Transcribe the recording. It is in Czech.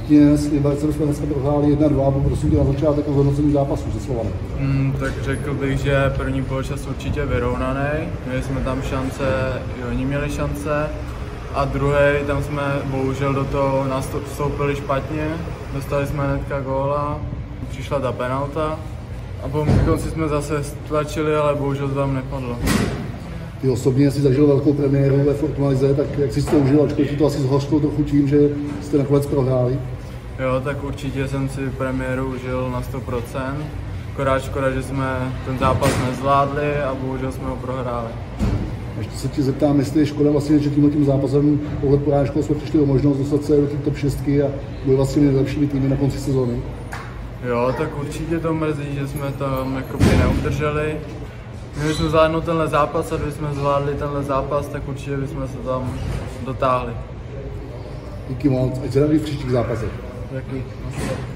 zpětně s Libercem jsme dneska prohráli 1-2, a prosím tě na začátek o hodnocení zápasu se Slovanem. Tak řekl bych, že první poločas určitě vyrovnaný, měli jsme tam šance, i oni měli šance, a druhý, tam jsme bohužel do toho vstoupili špatně, dostali jsme hnedka góla, přišla ta penalta a po konci jsme zase tlačili, ale bohužel to tam nepadlo. Ty osobně jsi zažil velkou premiéru ve Fortuna Lize, tak jak jsi to užil, ačkoliv to asi zhořklo trochu tím, že jste nakonec prohráli? Jo, tak určitě jsem si premiéru užil na 100%. Akorát škoda, že jsme ten zápas nezvládli a bohužel jsme ho prohráli. Ještě se ti zeptám, jestli je škoda vlastně, že tímhle zápasem touhle porážkou jsme přišli o možnost dostat se do té top 6 a byli vlastně nejlepšími týmy na konci sezóny. Jo, tak určitě to mrzí, že jsme tam jakoby neudrželi. Kdyby jsme zvládli tenhle zápas a kdyby jsme zvládli tenhle zápas, tak určitě bychom se tam dotáhli. Díky moc, ať se daří v příštích zápasech. Děkuji.